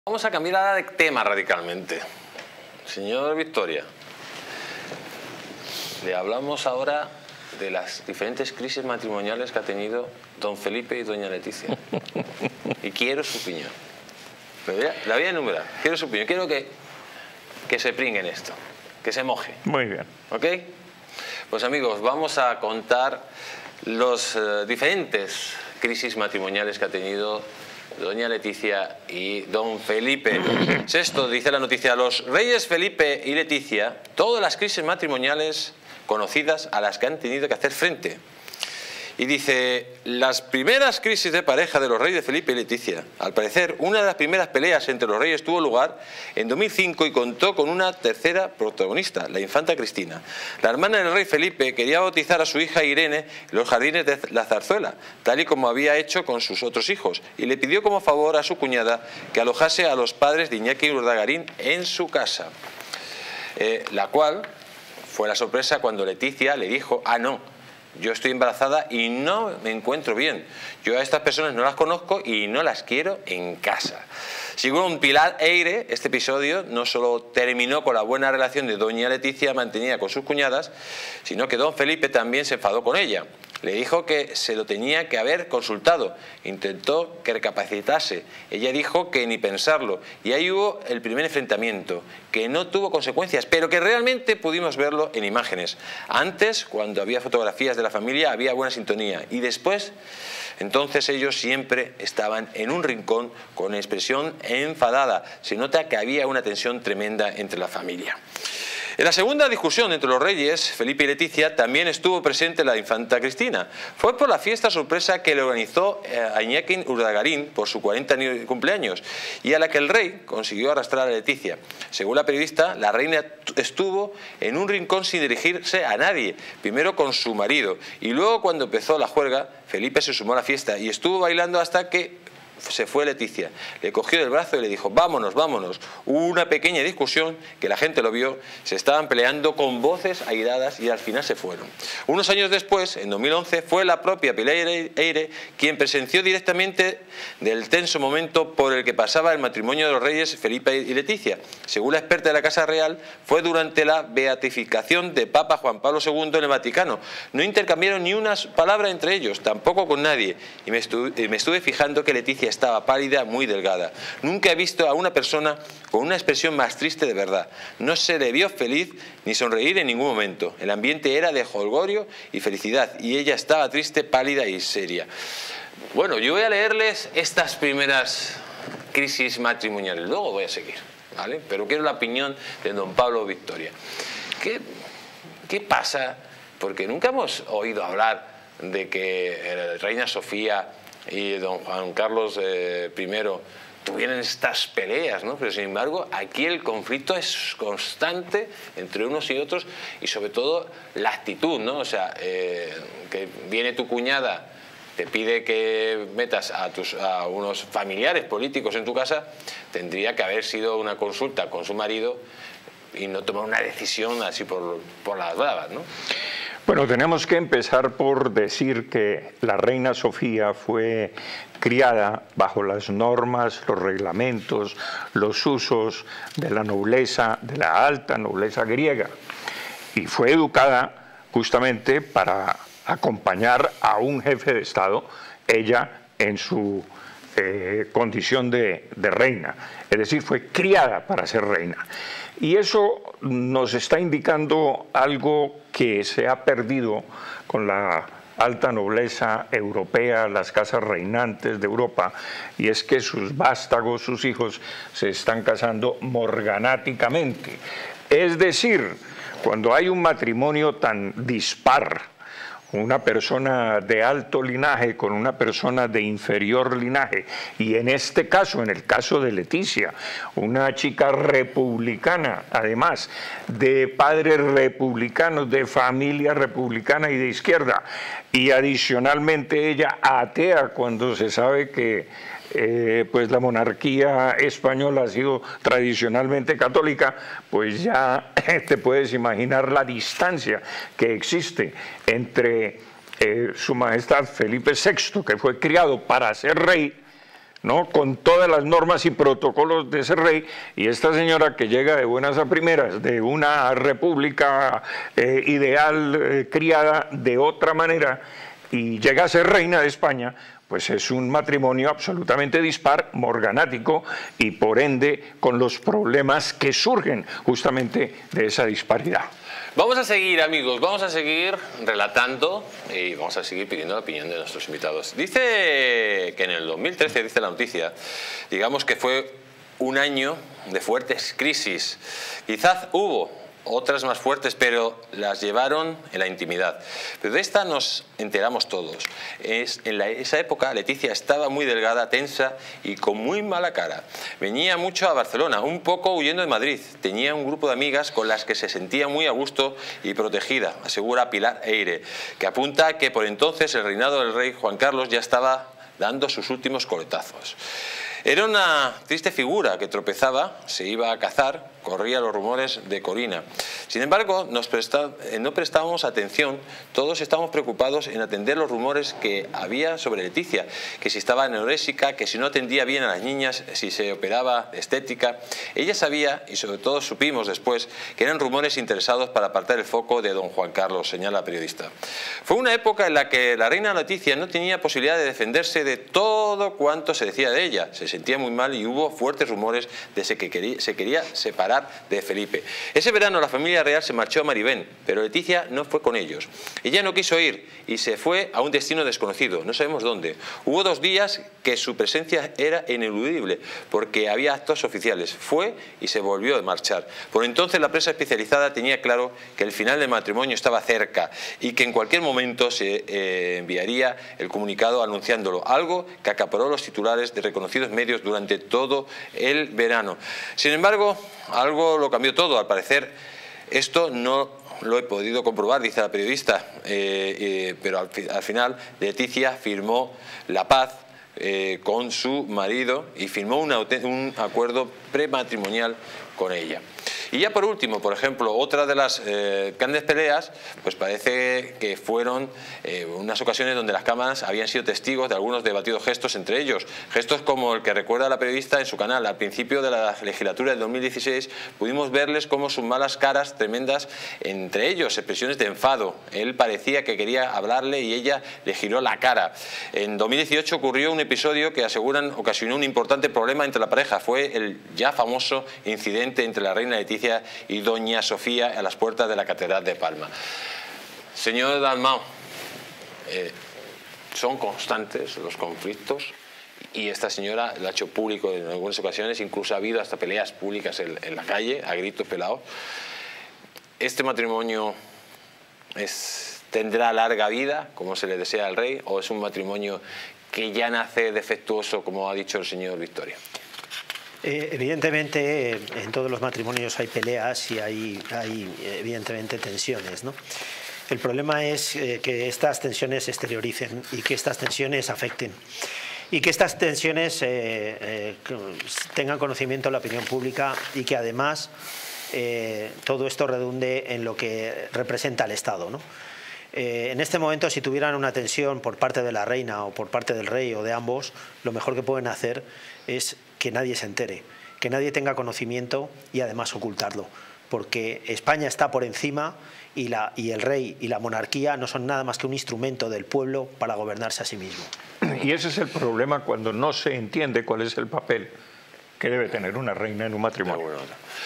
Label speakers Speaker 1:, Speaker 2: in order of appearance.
Speaker 1: Vamos a cambiar ahora de tema radicalmente. Señor Victoria, le hablamos ahora de las diferentes crisis matrimoniales que ha tenido don Felipe y doña Leticia. Y quiero su opinión. La voy a enumerar. Quiero su opinión. Quiero que se pringuen esto, que se moje.
Speaker 2: Muy bien.
Speaker 1: ¿Ok? Pues amigos, vamos a contar los diferentes crisis matrimoniales que ha tenido doña Leticia y don Felipe. Sexto, dice la noticia: los reyes Felipe y Leticia, todas las crisis matrimoniales conocidas a las que han tenido que hacer frente. Y dice, las primeras crisis de pareja de los reyes Felipe y Leticia. Al parecer, una de las primeras peleas entre los reyes tuvo lugar en 2005 y contó con una tercera protagonista, la infanta Cristina. La hermana del rey Felipe quería bautizar a su hija Irene en los jardines de la Zarzuela, tal y como había hecho con sus otros hijos, y le pidió como favor a su cuñada que alojase a los padres de Iñaki Urdagarín en su casa. La cual fue la sorpresa cuando Leticia le dijo, no, yo estoy embarazada y no me encuentro bien. Yo a estas personas no las conozco y no las quiero en casa. Según Pilar Eire, este episodio no solo terminó con la buena relación de doña Leticia mantenida con sus cuñadas, sino que don Felipe también se enfadó con ella. Le dijo que se lo tenía que haber consultado. Intentó que recapacitase. Ella dijo que ni pensarlo. Y ahí hubo el primer enfrentamiento, que no tuvo consecuencias, pero que realmente pudimos verlo en imágenes. Antes, cuando había fotografías de la familia, había buena sintonía. Y después, entonces ellos siempre estaban en un rincón con expresión enfadada. Se nota que había una tensión tremenda entre la familia. En la segunda discusión entre los reyes, Felipe y Leticia, también estuvo presente la infanta Cristina. Fue por la fiesta sorpresa que le organizó a Iñaki Urdagarín por su 40 cumpleaños y a la que el rey consiguió arrastrar a Leticia. Según la periodista, la reina estuvo en un rincón sin dirigirse a nadie, primero con su marido y luego, cuando empezó la juerga, Felipe se sumó a la fiesta y estuvo bailando hasta que se fue Leticia, le cogió del brazo y le dijo, vámonos, vámonos. Hubo una pequeña discusión que la gente lo vio, se estaban peleando con voces airadas y al final se fueron. Unos años después, en 2011, fue la propia Pilar Eire quien presenció directamente del tenso momento por el que pasaba el matrimonio de los reyes Felipe y Leticia. Según la experta de la Casa Real, fue durante la beatificación de Papa Juan Pablo II en el Vaticano. No intercambiaron ni una palabra entre ellos, tampoco con nadie, y me estuve fijando que Leticia estaba pálida, muy delgada. Nunca he visto a una persona con una expresión más triste de verdad. No se le vio feliz ni sonreír en ningún momento. El ambiente era de jolgorio y felicidad y ella estaba triste, pálida y seria. Bueno, yo voy a leerles estas primeras crisis matrimoniales, luego voy a seguir, ¿vale? Pero quiero la opinión de don Pablo Victoria. ¿Qué pasa? Porque nunca hemos oído hablar de que Reina Sofía y don Juan Carlos I tuvieron estas peleas, ¿no? Pero sin embargo aquí el conflicto es constante entre unos y otros y sobre todo la actitud, ¿no? O sea, que viene tu cuñada, te pide que metas a unos familiares políticos en tu casa, tendría que haber sido una consulta con su marido y no tomar una decisión así por las bravas, ¿no?
Speaker 2: Bueno, tenemos que empezar por decir que la reina Sofía fue criada bajo las normas, los reglamentos, los usos de la nobleza, de la alta nobleza griega, y fue educada justamente para acompañar a un jefe de Estado, ella en su condición de reina, es decir, fue criada para ser reina. Y eso nos está indicando algo que se ha perdido con la alta nobleza europea, las casas reinantes de Europa, y es que sus vástagos, sus hijos, se están casando morganáticamente. Es decir, cuando hay un matrimonio tan dispar, una persona de alto linaje con una persona de inferior linaje, y en este caso, en el caso de Leticia, una chica republicana, además de padres republicanos, de familia republicana y de izquierda, y adicionalmente ella atea cuando se sabe que pues la monarquía española ha sido tradicionalmente católica, pues ya te puedes imaginar la distancia que existe entre su majestad Felipe VI, que fue criado para ser rey, ¿no? Con todas las normas y protocolos de ese rey, y esta señora que llega de buenas a primeras de una república ideal criada de otra manera y llega a ser reina de España, pues es un matrimonio absolutamente dispar, morganático y por ende con los problemas que surgen justamente de esa disparidad.
Speaker 1: Vamos a seguir, amigos, vamos a seguir relatando y vamos a seguir pidiendo la opinión de nuestros invitados. Dice que en el 2013, dice la noticia, digamos que fue un año de fuertes crisis. Quizás hubo otras más fuertes, pero las llevaron en la intimidad. Pero de esta nos enteramos todos. En esa época Leticia estaba muy delgada, tensa y con muy mala cara. Venía mucho a Barcelona, un poco huyendo de Madrid. Tenía un grupo de amigas con las que se sentía muy a gusto y protegida, asegura Pilar Eyre, que apunta que por entonces el reinado del rey Juan Carlos ya estaba dando sus últimos coletazos. Era una triste figura que tropezaba, se iba a cazar, corría los rumores de Corina. Sin embargo, no prestábamos atención, todos estábamos preocupados en atender los rumores que había sobre Leticia, que si estaba anoréxica, que si no atendía bien a las niñas, si se operaba de estética. Ella sabía, y sobre todo supimos después, que eran rumores interesados para apartar el foco de don Juan Carlos, señala la periodista. Fue una época en la que la reina Leticia no tenía posibilidad de defenderse de todo cuanto se decía de ella. Se sentía muy mal y hubo fuertes rumores de que se quería separar de Felipe. Ese verano la familia real se marchó a Marivén, pero Leticia no fue con ellos. Ella no quiso ir y se fue a un destino desconocido, no sabemos dónde. Hubo 2 días que su presencia era ineludible, porque había actos oficiales. Fue y se volvió a marchar. Por entonces la prensa especializada tenía claro que el final del matrimonio estaba cerca y que en cualquier momento se enviaría el comunicado anunciándolo, algo que acaparó los titulares de reconocidos medios durante todo el verano. Sin embargo, algo lo cambió todo. Al parecer, esto no lo he podido comprobar, dice la periodista, pero al final Leticia firmó la paz con su marido y firmó un acuerdo prematrimonial con ella. Y ya por último, por ejemplo, otra de las grandes peleas, pues parece que fueron unas ocasiones donde las cámaras habían sido testigos de algunos debatidos gestos entre ellos. Gestos como el que recuerda la periodista en su canal. Al principio de la legislatura del 2016 pudimos verles como sus malas caras tremendas entre ellos, expresiones de enfado. Él parecía que quería hablarle y ella le giró la cara. En 2018 ocurrió un episodio que aseguran ocasionó un importante problema entre la pareja. Fue el ya famoso incidente entre la reina Leticia y doña Sofía a las puertas de la Catedral de Palma. Señor Dalmau, son constantes los conflictos y esta señora lo ha hecho público en algunas ocasiones, incluso ha habido hasta peleas públicas en la calle, a gritos pelados. ¿Este matrimonio tendrá larga vida, como se le desea al rey, o es un matrimonio que ya nace defectuoso, como ha dicho el señor Victoria?
Speaker 3: Evidentemente en todos los matrimonios hay peleas y hay evidentemente tensiones, ¿no? El problema es que estas tensiones se exterioricen y que estas tensiones afecten y que estas tensiones tengan conocimiento de la opinión pública y que además todo esto redunde en lo que representa el Estado, ¿no? En este momento, si tuvieran una tensión por parte de la reina o por parte del rey o de ambos, lo mejor que pueden hacer es que nadie se entere, que nadie tenga conocimiento y además ocultarlo, porque España está por encima y el rey y la monarquía no son nada más que un instrumento del pueblo para gobernarse a sí mismo.
Speaker 2: Y ese es el problema cuando no se entiende cuál es el papel que debe tener una reina en un matrimonio.